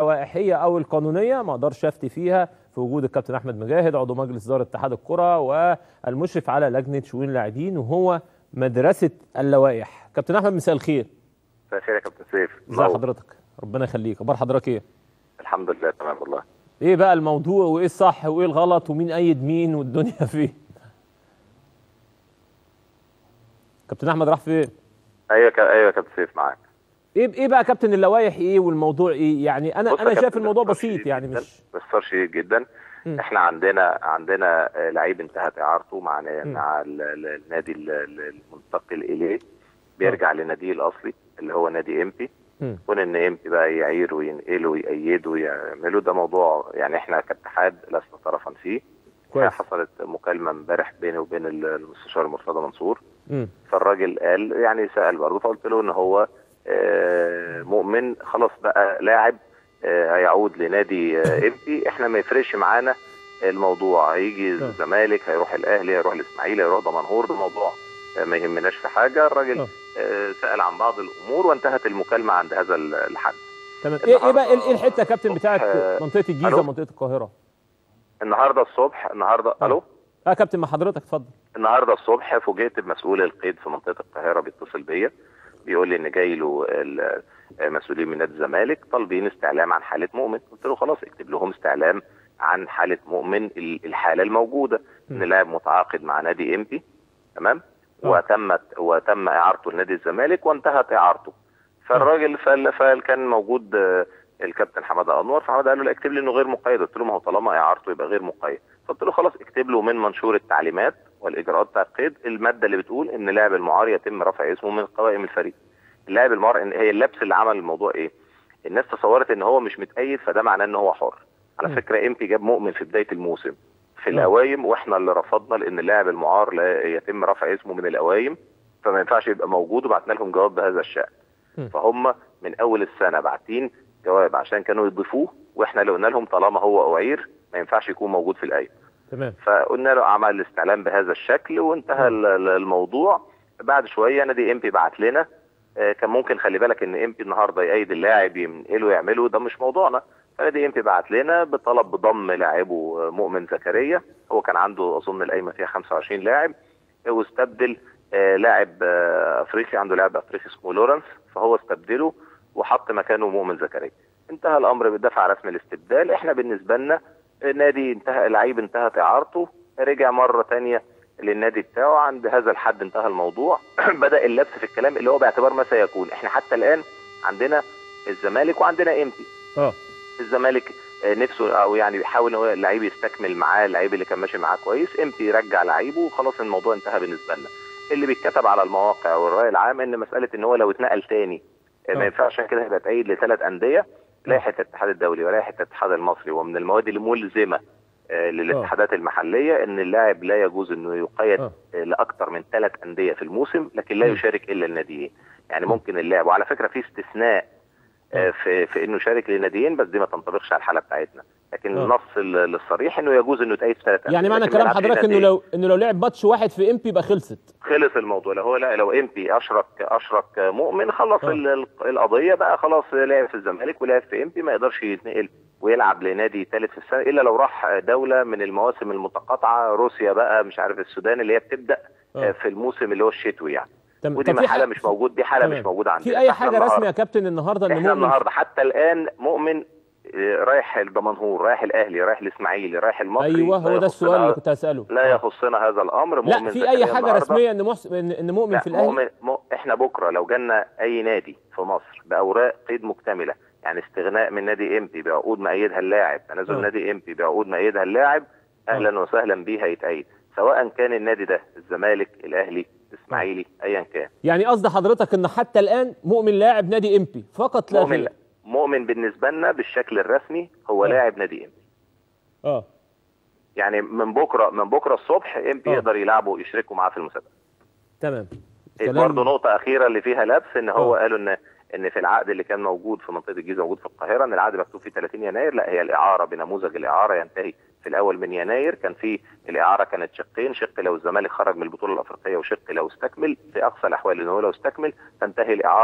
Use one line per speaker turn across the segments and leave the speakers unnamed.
اللوائحيه او القانونيه ما اقدرش افتي فيها في وجود الكابتن احمد مجاهد عضو مجلس اداره اتحاد الكره والمشرف على لجنه شؤون اللاعبين، وهو مدرسه اللوائح. كابتن احمد، مساء الخير.
مساء الخير يا كابتن سيف.
ازي حضرتك؟ ربنا يخليك. اخبار حضرتك ايه؟
الحمد لله تمام والله.
ايه بقى الموضوع وايه الصح وايه الغلط ومين ايد مين والدنيا فين؟ كابتن احمد راح فين؟
ايوه يا كابتن سيف معاك.
ايه بقى كابتن اللوائح ايه والموضوع ايه؟ يعني انا شايف الموضوع بسيط، يعني مش
باختصار شديد جدا. احنا عندنا لعيب انتهت اعارته مع النادي المنتقل اليه، بيرجع لناديه الاصلي اللي هو نادي امبي. كون ان امبي بقى يعير وينقله ويأيده ويعمله، ده موضوع يعني احنا كاتحاد لسنا طرفا فيه. حصلت مكالمه امبارح بيني وبين المستشار مرتضى منصور. فالراجل قال يعني سأل برضه، فقلت له ان هو مؤمن خلاص بقى لاعب هيعود لنادي امبي، احنا ما يفرقش معانا الموضوع، هيجي الزمالك، هيروح الاهلي، هيروح الاسماعيلي، هيروح دمنهور، ده موضوع ما يهمناش في حاجه. الراجل سأل عن بعض الامور وانتهت المكالمه عند هذا الحد.
تمام. ايه بقى ايه الحته يا كابتن بتاعت منطقه الجيزه ومنطقه القاهره؟
النهارده الصبح الو
كابتن مع حضرتك، اتفضل.
النهارده الصبح فوجئت بمسؤول القيد في منطقه القاهره بيتصل بيا، بيقول لي ان جاي له مسؤولين من نادي الزمالك طالبين استعلام عن حاله مؤمن. قلت له خلاص اكتب لهم استعلام عن حاله مؤمن، الحاله الموجوده ان لاعب متعاقد مع نادي امبي، تمام، وتم اعارته لنادي الزمالك وانتهت اعارته. فالراجل فكان موجود الكابتن حماده انور، فحماده قال له لا اكتب لي انه غير مقيد. قلت له ما هو طالما اعارته يبقى غير مقيد. قلت له خلاص اكتب له من منشور التعليمات والاجراءات بتاع القيد الماده اللي بتقول ان لاعب المعار يتم رفع اسمه من قوائم الفريق. اللاعب المعار، هي اللبس اللي عمل الموضوع ايه؟ الناس تصورت ان هو مش متأيد فده معناه ان هو حر. على فكره امبي جاب مؤمن في بدايه الموسم في القوايم، واحنا اللي رفضنا لان اللاعب المعار لا يتم رفع اسمه من القوايم، فما ينفعش يبقى موجود، وبعتنا لهم جواب بهذا الشأن. فهم من اول السنه باعتين جواب عشان كانوا يضيفوه، واحنا اللي قلنا لهم طالما هو أعير ما ينفعش يكون موجود في القايمه.
تمام.
فقلنا له عمل الاستعلام بهذا الشكل وانتهى الموضوع. بعد شويه نادي امبي بعت لنا، كان ممكن خلي بالك ان امبي النهارده يأيد اللاعب ينقله يعمله، ده مش موضوعنا. فنادي امبي بعت لنا بطلب بضم لاعبه مؤمن زكريا، هو كان عنده اظن القايمه فيها 25 لاعب، واستبدل لاعب افريقي، عنده لاعب افريقي اسمه لورنس، فهو استبدله وحط مكانه مؤمن زكريا. انتهى الامر بالدفع رسمي الاستبدال. احنا بالنسبه لنا نادي انتهى، لعيب انتهت اعارته، رجع مره ثانيه للنادي بتاعه، عند هذا الحد انتهى الموضوع. بدأ اللبس في الكلام اللي هو باعتبار ما سيكون. احنا حتى الان عندنا الزمالك وعندنا امبي. الزمالك نفسه او يعني بيحاول هو اللعيب يستكمل معاه، اللعيب اللي كان ماشي معاه كويس، امبي يرجع لعيبه وخلاص الموضوع انتهى بالنسبه لنا. اللي بيتكتب على المواقع والرأي العام ان مساله ان هو لو اتنقل تاني ما ينفعش، عشان كده هيبقى تأيد ل3 أندية. لائحه الاتحاد الدولي ولائحه الاتحاد المصري، ومن المواد الملزمه للاتحادات المحليه ان اللاعب لا يجوز انه يقيد لاكثر من 3 أندية في الموسم، لكن لا يشارك الا الناديين. يعني ممكن اللاعب، وعلى فكره في استثناء في انه يشارك لناديين، بس دي ما تنطبقش على الحاله بتاعتنا، لكن النص الصريح انه يجوز انه يتأيد في 3 أندية.
يعني معنى كلام حضرتك انه لو لعب ماتش واحد في امبي يبقى خلص
الموضوع. لو امبي اشرك مؤمن خلص القضيه بقى، خلاص لعب في الزمالك ولعب في امبي، ما يقدرش يتنقل ويلعب لنادي ثالث في السنه الا لو راح دوله من المواسم المتقاطعه، روسيا بقى، مش عارف السودان، اللي هي بتبدا في الموسم اللي هو الشتوي يعني. ودي حاله مش موجود، دي حاله مش موجوده عندنا.
في اي حاجه رسميه يا كابتن النهارده ان
احنا النهارده حتى الان مؤمن رايح الدمنهور، رايح الاهلي، رايح الاسماعيلي، رايح المصري.
ايوه هو ده السؤال اللي كنت هساله.
لا يخصنا هذا الامر.
لا في اي حاجه رسميه ان مؤمن في الاهلي؟
احنا بكره لو جالنا اي نادي في مصر باوراق قيد مكتمله، يعني استغناء من نادي امبي بعقود مأيدها اللاعب، تنازل نادي امبي بعقود مأيدها اللاعب، اهلا وسهلا بيه هيتأيد، سواء كان النادي ده الزمالك، الاهلي، الاسماعيلي، ايا كان.
يعني قصد حضرتك ان حتى الان مؤمن لاعب نادي امبي فقط لا غير؟
مؤمن بالنسبه لنا بالشكل الرسمي هو لاعب نادي امبي. يعني من بكره الصبح امبي يقدر يلعبه ويشركوا معاه في المسابقه.
تمام.
برضه نقطه اخيره اللي فيها لبس، ان هو قالوا ان في العقد اللي كان موجود في منطقه الجيزه موجود في القاهره ان العقد مكتوب فيه 30 يناير، لا هي الاعاره بنموذج الاعاره ينتهي في الاول من يناير. كان في الاعاره كانت شقين، شق لو الزمالك خرج من البطوله الافريقيه وشق لو استكمل، في اقصى الاحوال ان هو لو استكمل تنتهي الاعاره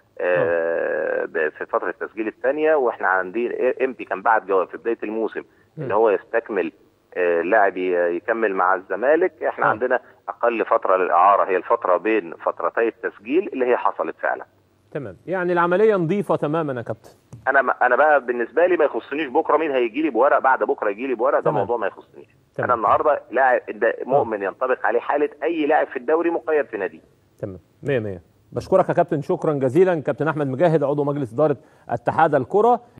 في فتره التسجيل الثانيه، واحنا عندنا امبي كان بعت جواب في بدايه الموسم ان هو يستكمل لاعب يكمل مع الزمالك. احنا عندنا اقل فتره للاعاره هي الفتره بين فترتي التسجيل اللي هي حصلت فعلا.
تمام، يعني العمليه نظيفه تماما يا كابتن.
انا بقى بالنسبه لي ما يخصنيش بكره مين هيجي لي بورق، بعد بكره يجي لي بورق، ده موضوع ما يخصنيش. انا النهارده لاعب مؤمن ينطبق عليه حاله اي لاعب في الدوري مقيد في نادي.
تمام، 100 100. بشكرك يا كابتن، شكرا جزيلا. كابتن احمد مجاهد، عضو مجلس اداره اتحاد الكره.